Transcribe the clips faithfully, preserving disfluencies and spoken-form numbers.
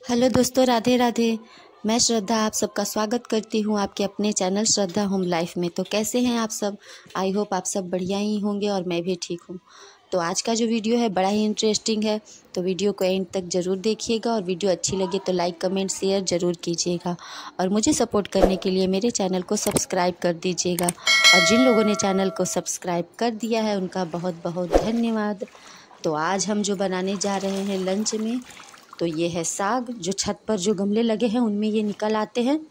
Hello दोस्तों, राधे राधे। मैं श्रद्धा आप सबका स्वागत करती हूँ आपके अपने चैनल श्रद्धा होम लाइफ में। तो कैसे हैं आप सब? आई होप आप सब बढ़िया ही होंगे और मैं भी ठीक हूँ। तो आज का जो वीडियो है बड़ा ही इंटरेस्टिंग है, तो वीडियो को एंड तक ज़रूर देखिएगा और वीडियो अच्छी लगे तो लाइक कमेंट शेयर ज़रूर कीजिएगा और मुझे सपोर्ट करने के लिए मेरे चैनल को सब्सक्राइब कर दीजिएगा। और जिन लोगों ने चैनल को सब्सक्राइब कर दिया है उनका बहुत बहुत धन्यवाद। तो आज हम जो बनाने जा रहे हैं लंच में, तो ये है साग। जो छत पर जो गमले लगे हैं उनमें ये निकल आते हैं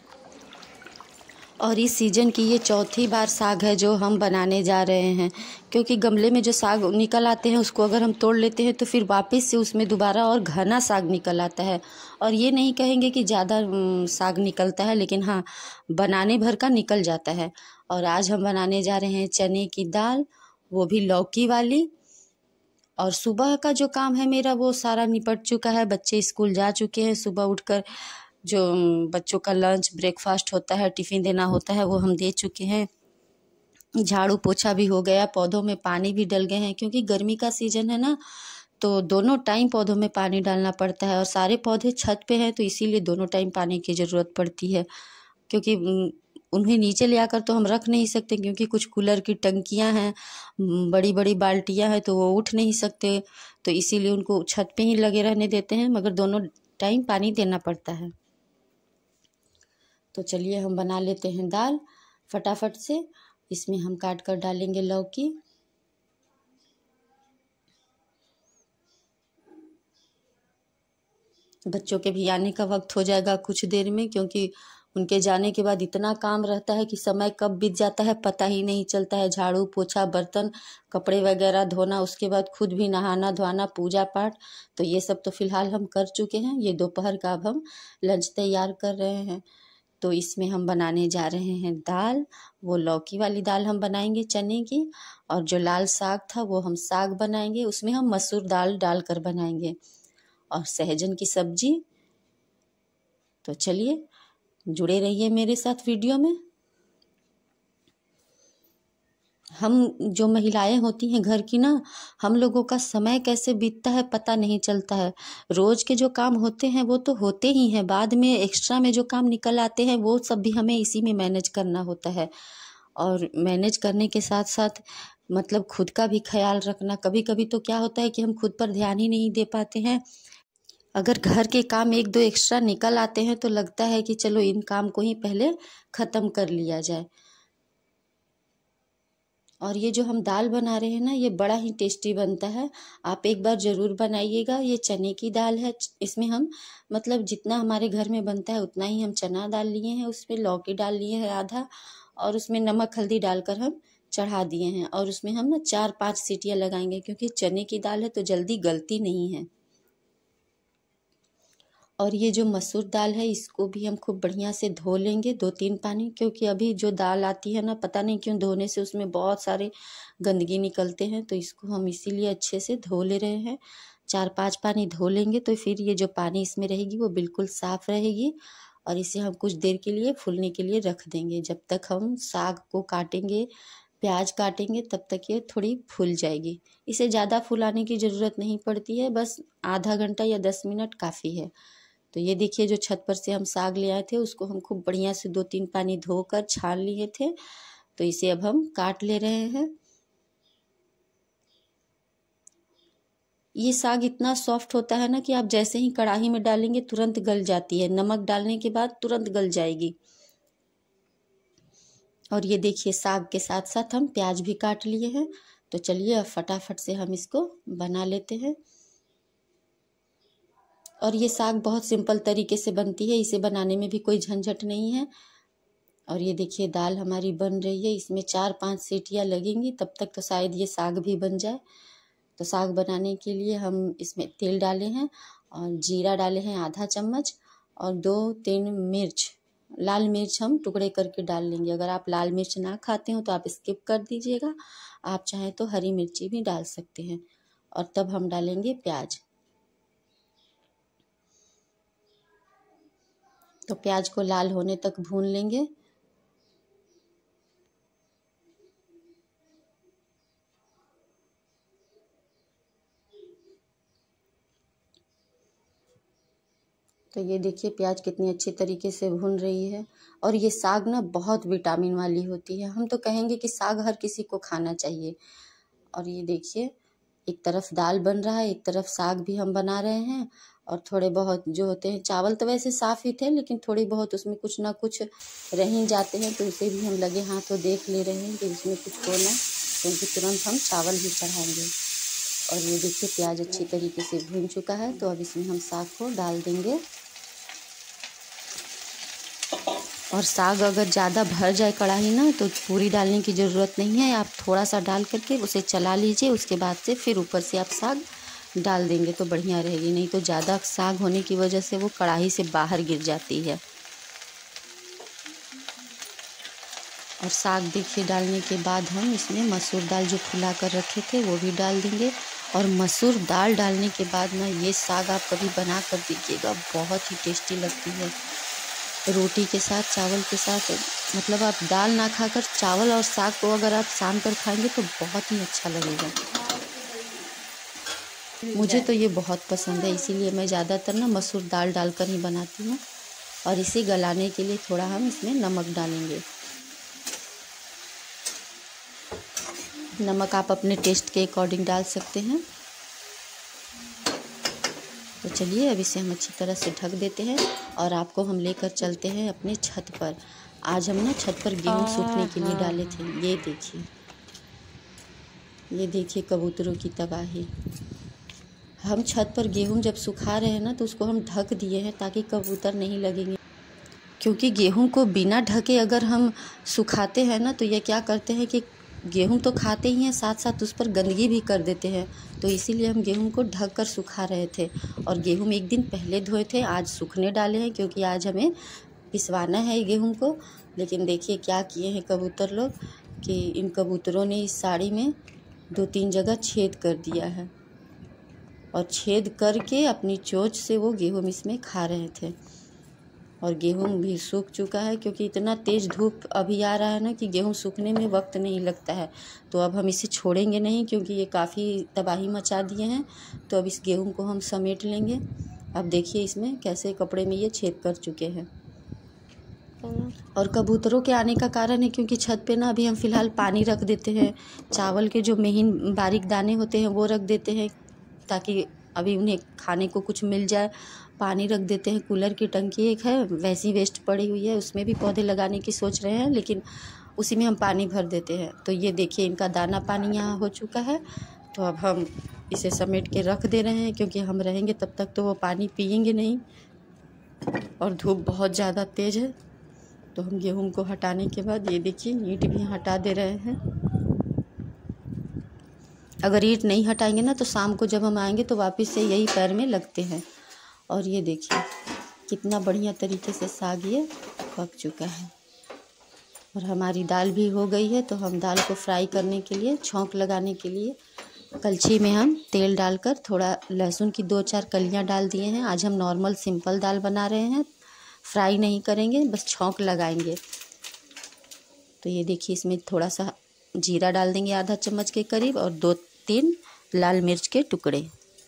और इस सीज़न की ये चौथी बार साग है जो हम बनाने जा रहे हैं। क्योंकि गमले में जो साग निकल आते हैं उसको अगर हम तोड़ लेते हैं तो फिर वापस से उसमें दोबारा और घना साग निकल आता है। और ये नहीं कहेंगे कि ज़्यादा साग निकलता है, लेकिन हाँ, बनाने भर का निकल जाता है। और आज हम बनाने जा रहे हैं चने की दाल, वो भी लौकी वाली। और सुबह का जो काम है मेरा वो सारा निपट चुका है। बच्चे स्कूल जा चुके हैं। सुबह उठकर जो बच्चों का लंच ब्रेकफास्ट होता है, टिफ़िन देना होता है, वो हम दे चुके हैं। झाड़ू पोछा भी हो गया, पौधों में पानी भी डल गए हैं। क्योंकि गर्मी का सीज़न है ना, तो दोनों टाइम पौधों में पानी डालना पड़ता है और सारे पौधे छत पे हैं तो इसीलिए दोनों टाइम पानी की ज़रूरत पड़ती है। क्योंकि उन्हें नीचे ले आकर तो हम रख नहीं सकते, क्योंकि कुछ कूलर की टंकियां हैं, बड़ी बड़ी बाल्टियां हैं, तो वो उठ नहीं सकते। तो इसीलिए उनको छत पे ही लगे रहने देते हैं, मगर दोनों टाइम पानी देना पड़ता है। तो चलिए हम बना लेते हैं दाल फटाफट से। इसमें हम काट कर डालेंगे लौकी, बच्चों के भी आने का वक्त हो जाएगा कुछ देर में, क्योंकि उनके जाने के बाद इतना काम रहता है कि समय कब बीत जाता है पता ही नहीं चलता है। झाड़ू पोछा, बर्तन, कपड़े वगैरह धोना, उसके बाद खुद भी नहाना धोना, पूजा पाठ, तो ये सब तो फिलहाल हम कर चुके हैं। ये दोपहर का अब हम लंच तैयार कर रहे हैं। तो इसमें हम बनाने जा रहे हैं दाल। वो लौकी वाली दाल हम बनाएंगे चने की, और जो लाल साग था वो हम साग बनाएंगे, उसमें हम मसूर दाल डालकर बनाएंगे, और सहजन की सब्जी। तो चलिए जुड़े रहिए मेरे साथ वीडियो में। हम जो महिलाएं होती हैं घर की ना, हम लोगों का समय कैसे बीतता है पता नहीं चलता है। रोज के जो काम होते हैं वो तो होते ही हैं, बाद में एक्स्ट्रा में जो काम निकल आते हैं वो सब भी हमें इसी में मैनेज करना होता है। और मैनेज करने के साथ साथ मतलब खुद का भी ख्याल रखना। कभी कभी तो क्या होता है कि हम खुद पर ध्यान ही नहीं दे पाते हैं। अगर घर के काम एक दो एक्स्ट्रा निकल आते हैं तो लगता है कि चलो इन काम को ही पहले ख़त्म कर लिया जाए। और ये जो हम दाल बना रहे हैं ना, ये बड़ा ही टेस्टी बनता है। आप एक बार ज़रूर बनाइएगा। ये चने की दाल है, इसमें हम मतलब जितना हमारे घर में बनता है उतना ही हम चना दाल लिए हैं, उसमें लौकी डाल लिए हैं आधा, और उसमें नमक हल्दी डालकर हम चढ़ा दिए हैं। और उसमें हम ना चार पाँच सीटियाँ लगाएंगे, क्योंकि चने की दाल है तो जल्दी गलती नहीं है। और ये जो मसूर दाल है इसको भी हम खूब बढ़िया से धो लेंगे दो तीन पानी, क्योंकि अभी जो दाल आती है ना, पता नहीं क्यों धोने से उसमें बहुत सारे गंदगी निकलते हैं। तो इसको हम इसीलिए अच्छे से धो ले रहे हैं। चार पांच पानी धो लेंगे तो फिर ये जो पानी इसमें रहेगी वो बिल्कुल साफ़ रहेगी। और इसे हम कुछ देर के लिए फूलने के लिए रख देंगे। जब तक हम साग को काटेंगे, प्याज काटेंगे, तब तक ये थोड़ी फूल जाएगी। इसे ज़्यादा फुलाने की ज़रूरत नहीं पड़ती है, बस आधा घंटा या दस मिनट काफ़ी है। तो ये देखिए, जो छत पर से हम साग ले आए थे उसको हम खूब बढ़िया से दो तीन पानी धोकर छान लिए थे। तो इसे अब हम काट ले रहे हैं। ये साग इतना सॉफ्ट होता है ना कि आप जैसे ही कढ़ाई में डालेंगे तुरंत गल जाती है। नमक डालने के बाद तुरंत गल जाएगी। और ये देखिए, साग के साथ साथ हम प्याज भी काट लिए हैं। तो चलिए अब फटाफट से हम इसको बना लेते हैं। और ये साग बहुत सिंपल तरीके से बनती है, इसे बनाने में भी कोई झंझट नहीं है। और ये देखिए दाल हमारी बन रही है, इसमें चार पांच सीटियाँ लगेंगी, तब तक तो शायद ये साग भी बन जाए। तो साग बनाने के लिए हम इसमें तेल डाले हैं और जीरा डाले हैं आधा चम्मच, और दो तीन मिर्च, लाल मिर्च हम टुकड़े करके डाल लेंगे। अगर आप लाल मिर्च ना खाते हो तो आप स्किप कर दीजिएगा, आप चाहें तो हरी मिर्ची भी डाल सकते हैं। और तब हम डालेंगे प्याज। तो प्याज को लाल होने तक भून लेंगे। तो ये देखिए प्याज कितनी अच्छी तरीके से भून रही है। और ये साग ना बहुत विटामिन वाली होती है, हम तो कहेंगे कि साग हर किसी को खाना चाहिए। और ये देखिए एक तरफ दाल बन रहा है, एक तरफ साग भी हम बना रहे हैं। और थोड़े बहुत जो होते हैं, चावल तो वैसे साफ़ ही थे, लेकिन थोड़ी बहुत उसमें कुछ ना कुछ रह ही जाते हैं, तो उसे भी हम लगे हाथों देख ले रहे हैं कि उसमें कुछ होना, क्योंकि तुरंत हम चावल भी चढ़ाएंगे। और ये देखिए प्याज अच्छी तरीके से भून चुका है, तो अब इसमें हम साग को डाल देंगे। और साग अगर ज़्यादा भर जाए कढ़ाई ना, तो पूरी डालने की ज़रूरत नहीं है, आप थोड़ा सा डाल करके उसे चला लीजिए। उसके बाद से फिर ऊपर से आप साग डाल देंगे तो बढ़िया रहेगी, नहीं तो ज़्यादा साग होने की वजह से वो कढ़ाई से बाहर गिर जाती है। और साग देखिए डालने के बाद हम इसमें मसूर दाल जो फुला कर रखे थे वो भी डाल देंगे। और मसूर दाल डालने के बाद ना ये साग आप कभी बना कर दीजिएगा, बहुत ही टेस्टी लगती है। रोटी के साथ, चावल के साथ, मतलब आप दाल ना खाकर चावल और साग को अगर आप शाम पर खाएंगे तो बहुत ही अच्छा लगेगा। मुझे तो ये बहुत पसंद है, इसीलिए मैं ज़्यादातर ना मसूर दाल डालकर ही बनाती हूँ। और इसे गलाने के लिए थोड़ा हम इसमें नमक डालेंगे। नमक आप अपने टेस्ट के अकॉर्डिंग डाल सकते हैं। तो चलिए अब इसे हम अच्छी तरह से ढक देते हैं और आपको हम लेकर चलते हैं अपने छत पर। आज हम ना छत पर गेहूं सूखने के लिए डाले थे। ये देखिए, ये देखिए कबूतरों की तबाही। हम छत पर गेहूं जब सुखा रहे हैं ना, तो उसको हम ढक दिए हैं ताकि कबूतर नहीं लगेंगे, क्योंकि गेहूं को बिना ढके अगर हम सुखाते हैं ना, तो ये क्या करते हैं कि गेहूं तो खाते ही हैं, साथ साथ उस पर गंदगी भी कर देते हैं। तो इसीलिए हम गेहूं को ढक कर सुखा रहे थे। और गेहूं एक दिन पहले धोए थे, आज सूखने डाले हैं, क्योंकि आज हमें पिसवाना है गेहूं को। लेकिन देखिए क्या किए हैं कबूतर लोग, कि इन कबूतरों ने इस साड़ी में दो तीन जगह छेद कर दिया है, और छेद करके अपनी चोंच से वो गेहूं इसमें खा रहे थे। और गेहूं भी सूख चुका है, क्योंकि इतना तेज़ धूप अभी आ रहा है ना कि गेहूं सूखने में वक्त नहीं लगता है। तो अब हम इसे छोड़ेंगे नहीं, क्योंकि ये काफ़ी तबाही मचा दिए हैं। तो अब इस गेहूं को हम समेट लेंगे। अब देखिए इसमें कैसे कपड़े में ये छेद कर चुके हैं। और कबूतरों के आने का कारण है क्योंकि छत पे ना अभी हम फ़िलहाल पानी रख देते हैं, चावल के जो महीन बारीक दाने होते हैं वो रख देते हैं, ताकि अभी उन्हें खाने को कुछ मिल जाए। पानी रख देते हैं, कूलर की टंकी एक है वैसी वेस्ट पड़ी हुई है, उसमें भी पौधे लगाने की सोच रहे हैं, लेकिन उसी में हम पानी भर देते हैं। तो ये देखिए इनका दाना पानी यहाँ हो चुका है। तो अब हम इसे समेट के रख दे रहे हैं, क्योंकि हम रहेंगे तब तक तो वो पानी पिएंगे नहीं, और धूप बहुत ज़्यादा तेज़ है। तो हम गेहूं को हटाने के बाद ये देखिए ईंट भी हटा दे रहे हैं। अगर ईंट नहीं हटाएंगे ना, तो शाम को जब हम आएंगे तो वापस से यही पैर में लगते हैं। और ये देखिए कितना बढ़िया तरीके से साग ये पक चुका है। और हमारी दाल भी हो गई है। तो हम दाल को फ्राई करने के लिए, छौंक लगाने के लिए कलछी में हम तेल डालकर थोड़ा लहसुन की दो चार कलियां डाल दिए हैं। आज हम नॉर्मल सिंपल दाल बना रहे हैं, फ्राई नहीं करेंगे, बस छौंक लगाएंगे। तो ये देखिए इसमें थोड़ा सा जीरा डाल देंगे आधा चम्मच के करीब, और दो तीन लाल मिर्च के टुकड़े।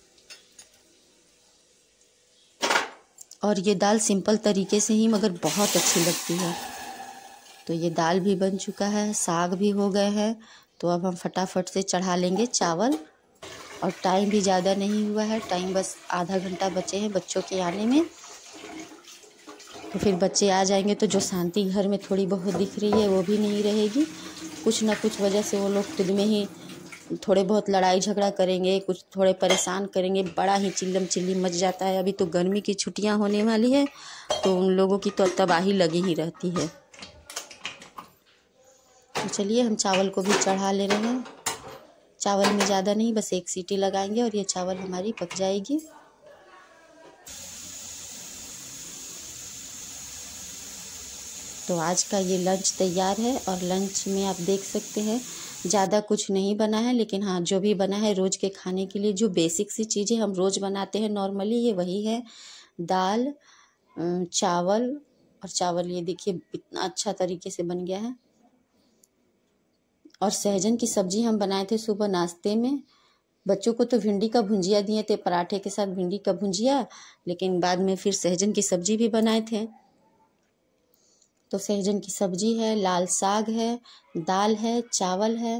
और ये दाल सिंपल तरीके से ही मगर बहुत अच्छी लगती है। तो ये दाल भी बन चुका है, साग भी हो गए हैं। तो अब हम फटाफट से चढ़ा लेंगे चावल। और टाइम भी ज़्यादा नहीं हुआ है, टाइम बस आधा घंटा बचे हैं बच्चों के आने में। तो फिर बच्चे आ जाएंगे तो जो शांति घर में थोड़ी बहुत दिख रही है वो भी नहीं रहेगी। कुछ ना कुछ वजह से वो लोग खुद में ही थोड़े बहुत लड़ाई झगड़ा करेंगे, कुछ थोड़े परेशान करेंगे, बड़ा ही चिल्लम चिल्ली मच जाता है। अभी तो गर्मी की छुट्टियां होने वाली है, तो उन लोगों की तो तबाही लगी ही रहती है। तो चलिए हम चावल को भी चढ़ा ले रहे हैं। चावल में ज़्यादा नहीं, बस एक सीटी लगाएंगे और ये चावल हमारी पक जाएगी। तो आज का ये लंच तैयार है। और लंच में आप देख सकते हैं ज़्यादा कुछ नहीं बना है, लेकिन हाँ जो भी बना है रोज़ के खाने के लिए जो बेसिक सी चीज़ें हम रोज़ बनाते हैं नॉर्मली, ये वही है। दाल, चावल, और चावल ये देखिए इतना अच्छा तरीके से बन गया है। और सहजन की सब्ज़ी हम बनाए थे सुबह नाश्ते में, बच्चों को तो भिंडी का भुंजिया दिए थे, पराठे के साथ भिंडी का भुंजिया, लेकिन बाद में फिर सहजन की सब्जी भी बनाए थे। तो सहजन की सब्जी है, लाल साग है, दाल है, चावल है।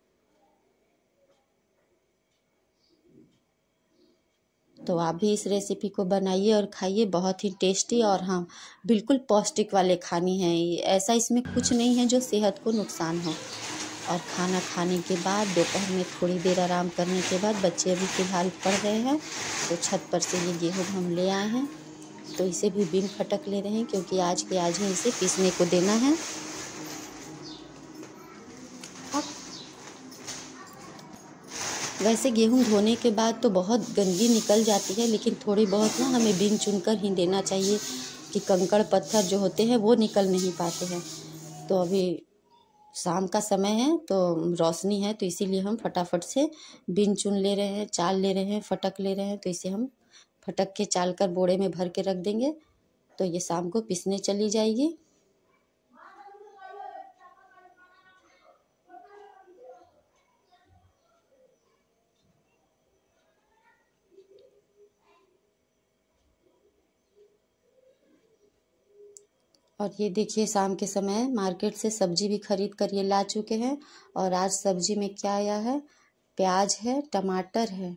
तो आप भी इस रेसिपी को बनाइए और खाइए, बहुत ही टेस्टी और हाँ बिल्कुल पौष्टिक वाले खानी है। ऐसा इसमें कुछ नहीं है जो सेहत को नुकसान हो। और खाना खाने के बाद दोपहर में थोड़ी देर आराम करने के बाद बच्चे अभी फ़िलहाल पढ़ रहे हैं, तो छत पर से ये गेहूँ हम ले आए हैं। तो इसे भी बिन फटक ले रहे हैं क्योंकि आज के आज ही इसे पीसने को देना है। वैसे गेहूं धोने के बाद तो बहुत गंदगी निकल जाती है, लेकिन थोड़ी बहुत ना हमें बिन चुनकर ही देना चाहिए कि कंकड़ पत्थर जो होते हैं वो निकल नहीं पाते हैं। तो अभी शाम का समय है तो रोशनी है, तो इसीलिए हम फटाफट से बिन चुन ले रहे हैं, चाल ले रहे हैं, फटक ले रहे हैं। तो इसे हम फटक के चाल कर बोरे में भर के रख देंगे, तो ये शाम को पीसने चली जाएगी। और ये देखिए शाम के समय मार्केट से सब्जी भी खरीद कर ये ला चुके हैं। और आज सब्जी में क्या आया है, प्याज है, टमाटर है।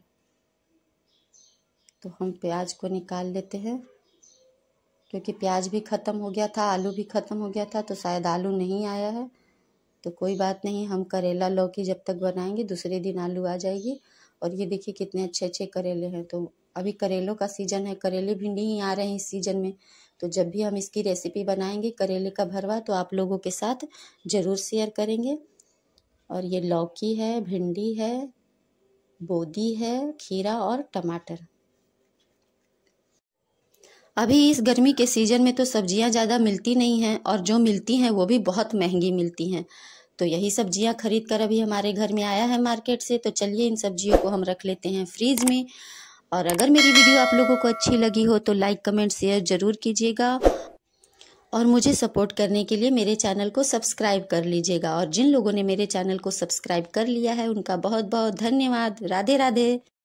तो हम प्याज को निकाल लेते हैं क्योंकि प्याज भी ख़त्म हो गया था, आलू भी ख़त्म हो गया था, तो शायद आलू नहीं आया है। तो कोई बात नहीं, हम करेला लौकी जब तक बनाएंगे दूसरे दिन आलू आ जाएगी। और ये देखिए कितने अच्छे अच्छे करेले हैं। तो अभी करेलों का सीज़न है, करेले भिंडी ही आ रहे हैं इस सीज़न में। तो जब भी हम इसकी रेसिपी बनाएंगे करेले का भरवा, तो आप लोगों के साथ ज़रूर शेयर करेंगे। और ये लौकी है, भिंडी है, बोदी है, खीरा और टमाटर। अभी इस गर्मी के सीज़न में तो सब्जियां ज़्यादा मिलती नहीं हैं, और जो मिलती हैं वो भी बहुत महंगी मिलती हैं। तो यही सब्जियां खरीद कर अभी हमारे घर में आया है मार्केट से। तो चलिए इन सब्जियों को हम रख लेते हैं फ्रीज में। और अगर मेरी वीडियो आप लोगों को अच्छी लगी हो तो लाइक कमेंट शेयर ज़रूर कीजिएगा, और मुझे सपोर्ट करने के लिए मेरे चैनल को सब्सक्राइब कर लीजिएगा। और जिन लोगों ने मेरे चैनल को सब्सक्राइब कर लिया है उनका बहुत बहुत धन्यवाद। राधे राधे।